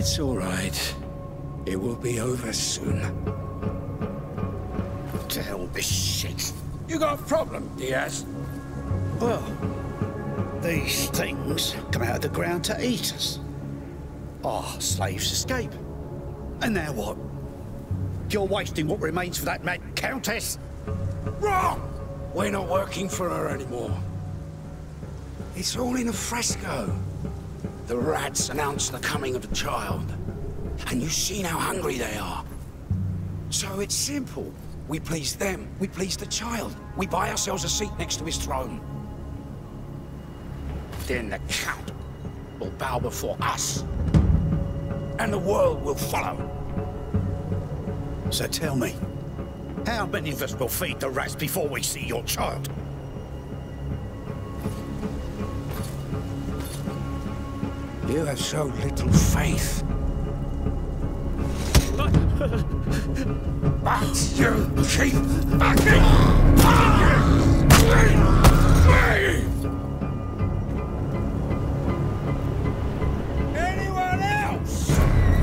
It's all right. It will be over soon. What the hell this shit? You got a problem, Diaz? Well, these things come out of the ground to eat us. Our slaves escape. And now what? You're wasting what remains for that mad countess? Wrong! We're not working for her anymore. It's all in a fresco. The rats announced the coming of the child. And you've seen how hungry they are. So it's simple. We please them, we please the child. We buy ourselves a seat next to his throne. Then the Count will bow before us. And the world will follow. So tell me, how many of us will feed the rats before we see your child? You have so little faith. But you keep backing me! Anyone else?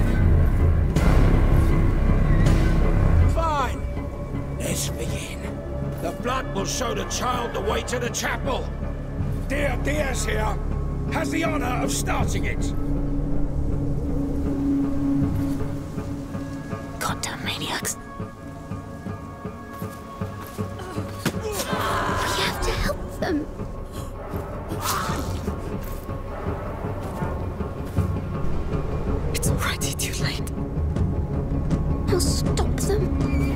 Fine. Let's begin. The blood will show the child the way to the chapel. Dear Diaz here has the honor of starting it. Goddamn maniacs. We have to help them. It's already too late. I'll stop them.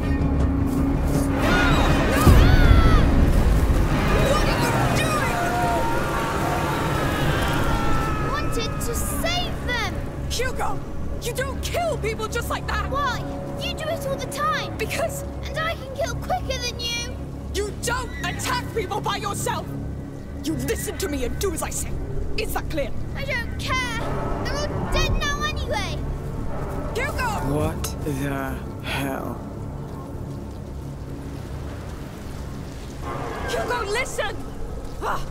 What are you doing? Wanted to save them. Hugo, you don't kill people just like that. Why? You do it all the time. Because And I can kill quicker than you. you don't attack people by yourself. You listen to me and do as I say. Is that clear? I don't care. They're all dead now anyway. Hugo! What the hell? Hugo, listen! Ah.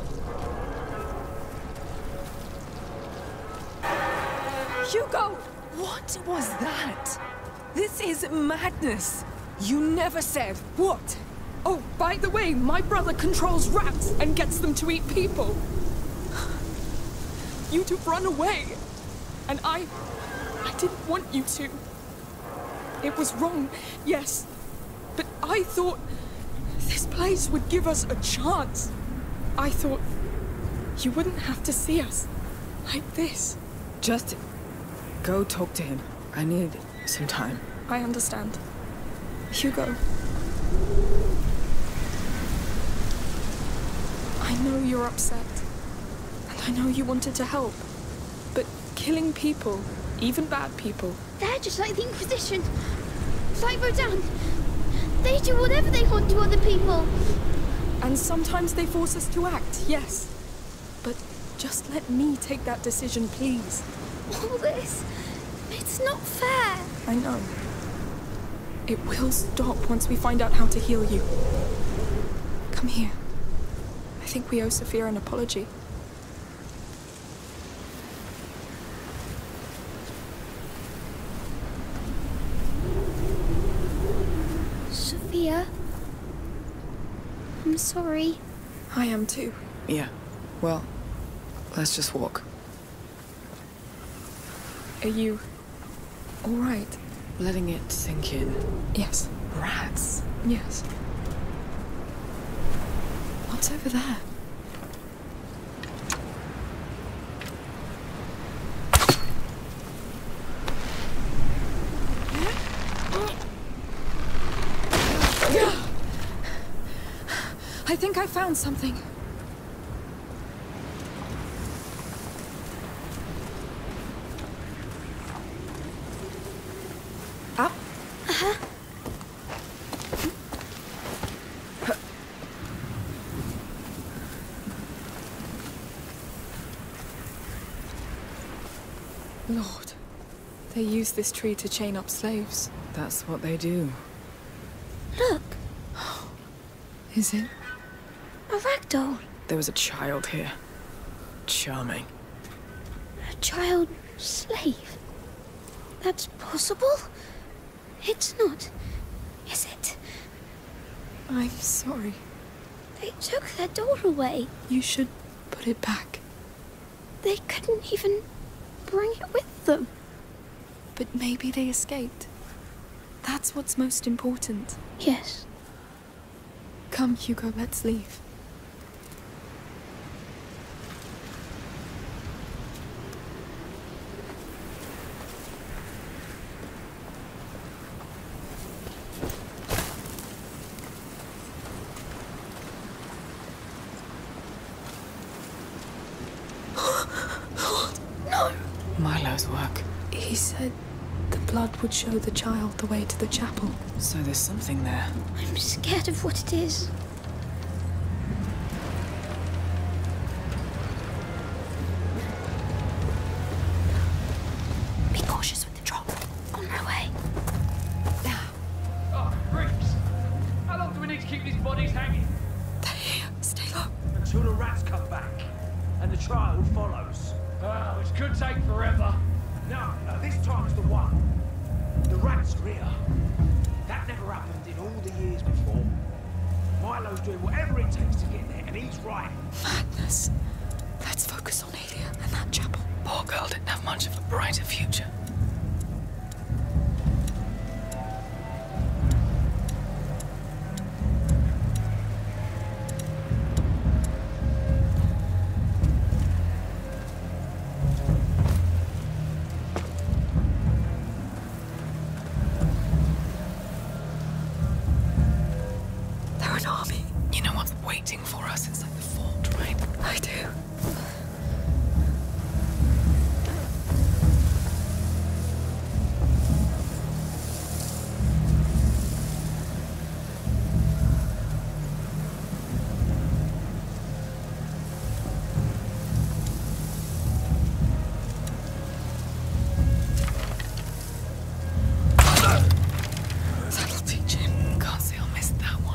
Hugo! What was that? This is madness. You never said what? Oh, by the way, my brother controls rats and gets them to eat people. You'd have run away. And I didn't want you to. It was wrong, yes. But I thought this place would give us a chance. I thought you wouldn't have to see us like this. Just go talk to him. I need some time. I understand. Hugo. I know you're upset. And I know you wanted to help. But killing people, even bad people... They're just like the Inquisition. Like Rodan. They do whatever they want to other people. And sometimes they force us to act, yes. But just let me take that decision, please. All this, it's not fair. I know. It will stop once we find out how to heal you. Come here. I think we owe Sophia an apology. Sophia, I'm sorry. I am too. Yeah. Well, let's just walk. Are you all right? Letting it sink in. Yes. Rats. Yes. What's over there? I think I found something. Up. Lord, they use this tree to chain up slaves. That's what they do. Look, Is it? a ragdoll. There was a child here. Charming. A child slave. that's possible? It's not, is it? I'm sorry. They took their door away. You should put it back. They couldn't even bring it with them. But maybe they escaped. That's what's most important. Yes. Come, Hugo, let's leave. No. Milo's work. He said the blood would show the child the way to the chapel. So there's something there. I'm scared of what it is. Be cautious with the drop. On my way. Oh, freaks! How long do we need to keep these bodies hanging? They're here. Stay low. Until the rats come back, and the trial follows. Oh, it could take forever. No, this time's the one. The rats are here. That never happened in all the years before. Milo's doing whatever it takes to get there, and he's right. Madness. Let's focus on Aelia and that chapel. Poor girl didn't have much of a brighter future. They're an army. You know what's waiting for us inside the fort, right? I do. That'll teach him. Can't say I'll miss that one.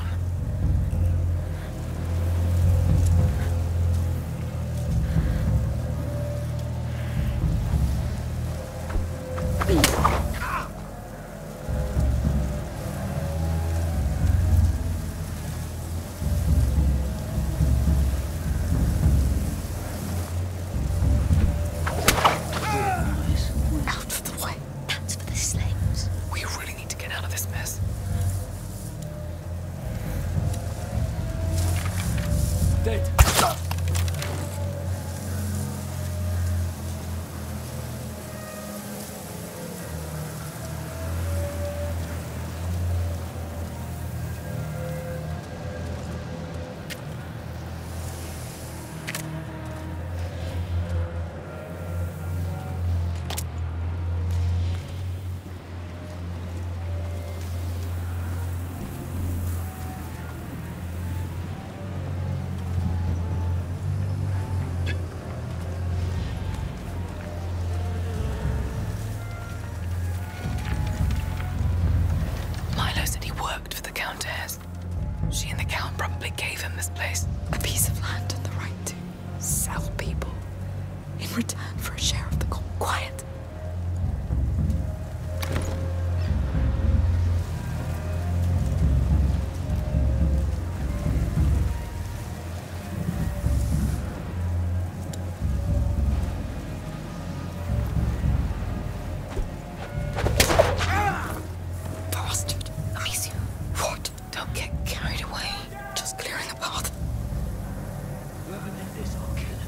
Out of the way. That's for the slaves. We really need to get out of this mess. Dead. Milo said he worked for the Countess. She and the Count probably gave him this place. A piece of land and the right to sell people in return for a share of the gold. Quiet. Bastard. Amicia. What? Don't get carried away. Just clearing a path. Whoever did this, I'll kill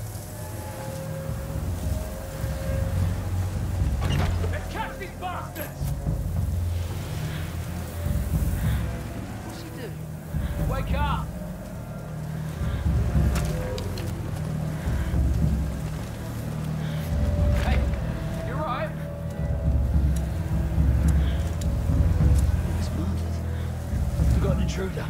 him. Let's catch these bastards! What's he doing? Wake up! Hey, you right? It's murdered. We got an intruder.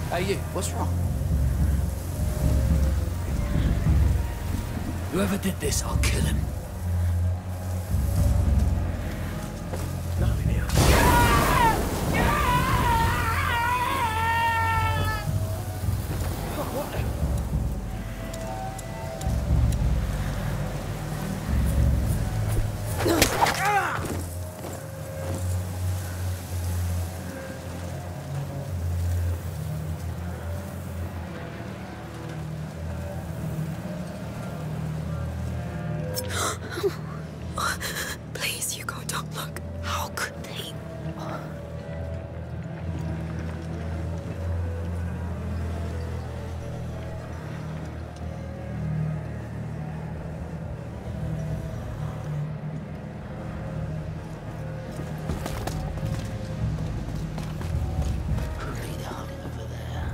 Hey, you, what's wrong? Whoever did this, I'll kill him. Nothing here. Oh, what the? Please, Hugo, don't look. How could they? Pretty darling over there.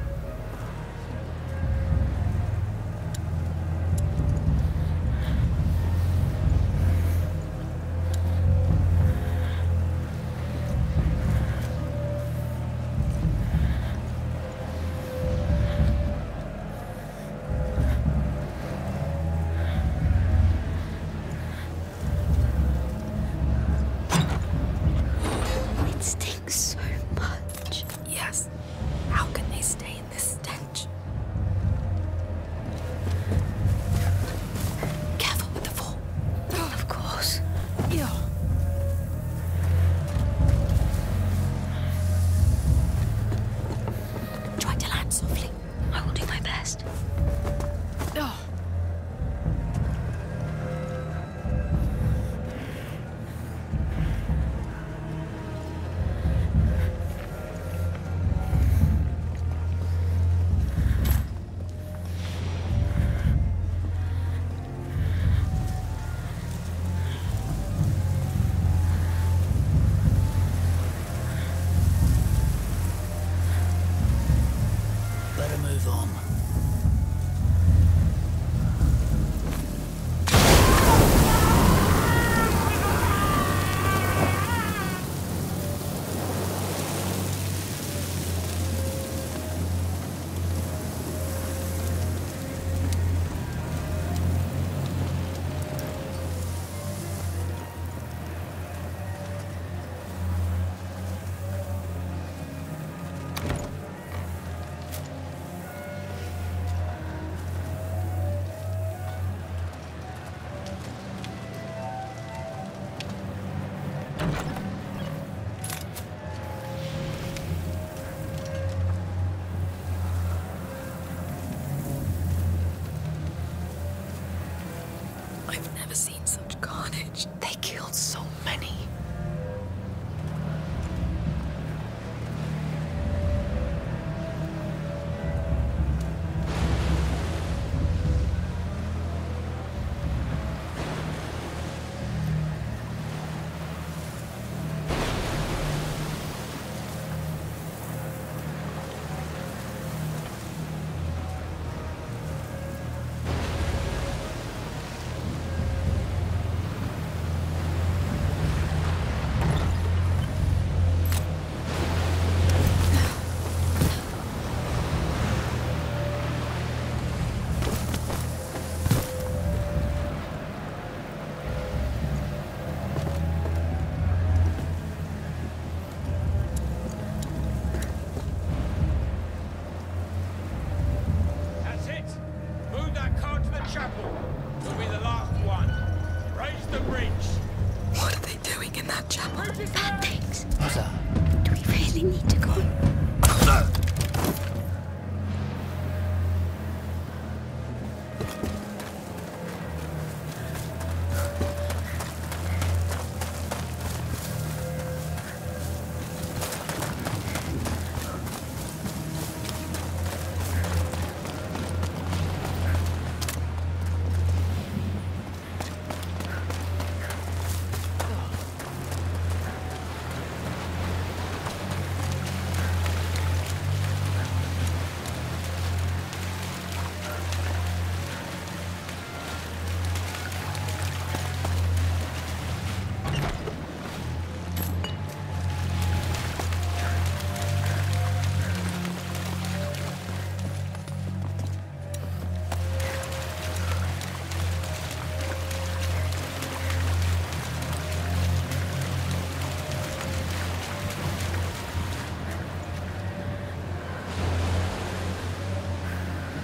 It stinks so much. Yes. How can they stay in this stench? Careful with the fall. Of course. Yeah. Try to land softly. I will do my best. Oh. Better move on. I've never seen such carnage. They killed so many.